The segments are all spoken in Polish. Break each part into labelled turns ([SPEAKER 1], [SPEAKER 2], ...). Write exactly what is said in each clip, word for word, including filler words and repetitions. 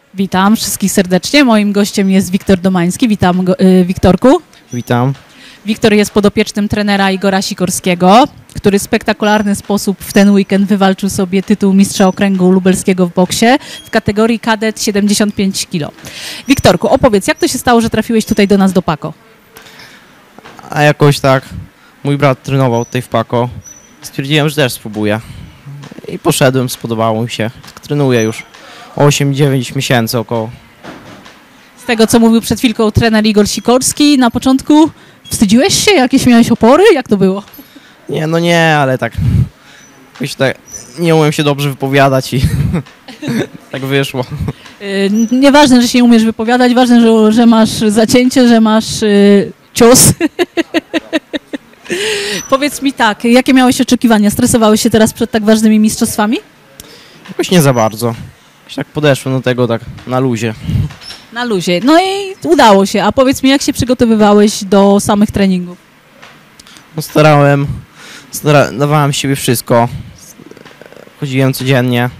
[SPEAKER 1] Witam wszystkich serdecznie. Moim gościem jest Wiktor Domański. Witam, go, y, Wiktorku.
[SPEAKER 2] Witam.
[SPEAKER 1] Wiktor jest podopiecznym trenera Igora Sikorskiego, który w spektakularny sposób w ten weekend wywalczył sobie tytuł mistrza okręgu lubelskiego w boksie w kategorii kadet siedemdziesiąt pięć kilo. Wiktorku, opowiedz, jak to się stało, że trafiłeś tutaj do nas do Pako?
[SPEAKER 2] A jakoś tak, mój brat trenował tutaj w Pako. Stwierdziłem, że też spróbuję. I poszedłem, spodobało mi się. Tak trenuję już osiem dziewięć miesięcy około.
[SPEAKER 1] Z tego, co mówił przed chwilką trener Igor Sikorski, na początku wstydziłeś się? Jakieś miałeś opory? Jak to było?
[SPEAKER 2] Nie, no nie, ale tak, jakoś tak nie umiem się dobrze wypowiadać i tak wyszło.
[SPEAKER 1] Yy, nieważne, że się nie umiesz wypowiadać, ważne, że, że masz zacięcie, że masz yy, cios. Powiedz mi tak, jakie miałeś oczekiwania? Stresowałeś się teraz przed tak ważnymi mistrzostwami?
[SPEAKER 2] Jakoś nie za bardzo. Jakoś tak podeszłem do tego tak na luzie.
[SPEAKER 1] Na luzie. No i udało się. A powiedz mi, jak się przygotowywałeś do samych treningów?
[SPEAKER 2] No starałem, stara, dawałem z siebie wszystko. Chodziłem codziennie.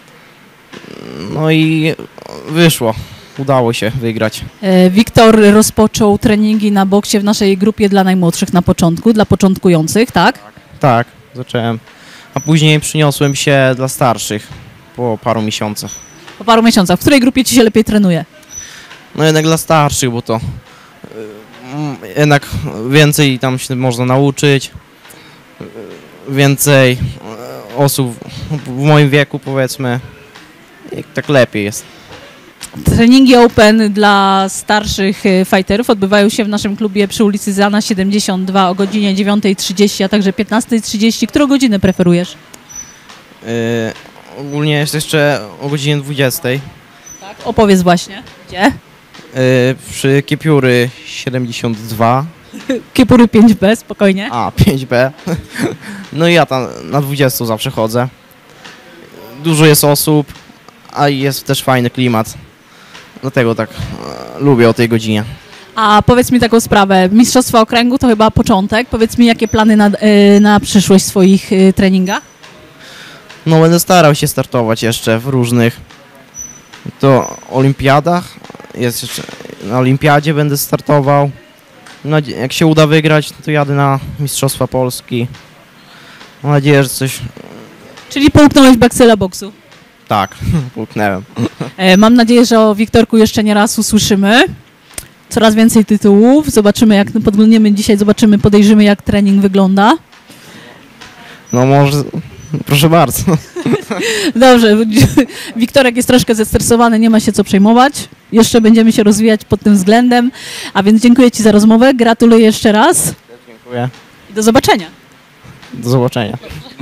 [SPEAKER 2] No i wyszło. Udało się wygrać.
[SPEAKER 1] E, Wiktor rozpoczął treningi na boksie w naszej grupie dla najmłodszych na początku, dla początkujących, tak?
[SPEAKER 2] Tak, zacząłem. A później przyniosłem się dla starszych po paru miesiącach.
[SPEAKER 1] Po paru miesiącach. W której grupie ci się lepiej trenuje?
[SPEAKER 2] No jednak dla starszych, bo to y, jednak więcej tam się można nauczyć. Y, więcej y, osób w moim wieku, powiedzmy, i tak lepiej jest.
[SPEAKER 1] Treningi Open dla starszych fighterów odbywają się w naszym klubie przy ulicy Zana siedemdziesiąt dwa o godzinie dziewiątej trzydzieści, a także piętnastej trzydzieści. Którą godzinę preferujesz?
[SPEAKER 2] Yy, ogólnie jest jeszcze o godzinie dwudziestej.
[SPEAKER 1] Tak, opowiedz właśnie. Gdzie?
[SPEAKER 2] Yy, przy Kiepióry siedemdziesiąt dwa.
[SPEAKER 1] Kiepury pięć B, spokojnie.
[SPEAKER 2] A, pięć B. No i ja tam na dwudziestą zawsze chodzę. Dużo jest osób, a jest też fajny klimat. Dlatego tak e, lubię o tej godzinie.
[SPEAKER 1] A powiedz mi taką sprawę, mistrzostwa okręgu to chyba początek. Powiedz mi, jakie plany na, y, na przyszłość w swoich y, treningach?
[SPEAKER 2] No będę starał się startować jeszcze w różnych to olimpiadach. Jest jeszcze, na olimpiadzie będę startował. No, jak się uda wygrać, to jadę na Mistrzostwa Polski. Mam nadzieję, że coś...
[SPEAKER 1] Czyli połknąłeś bakcyla boksu.
[SPEAKER 2] Tak, połknąłem.
[SPEAKER 1] E, mam nadzieję, że o Wiktorku jeszcze nie raz usłyszymy. Coraz więcej tytułów. Zobaczymy, jak podglądniemy dzisiaj, zobaczymy, podejrzymy, jak trening wygląda.
[SPEAKER 2] No może... Proszę bardzo.
[SPEAKER 1] Dobrze, Wiktorek jest troszkę zestresowany, nie ma się co przejmować. Jeszcze będziemy się rozwijać pod tym względem. A więc dziękuję ci za rozmowę, gratuluję jeszcze raz.
[SPEAKER 2] Dziękuję.
[SPEAKER 1] I do zobaczenia.
[SPEAKER 2] Do zobaczenia.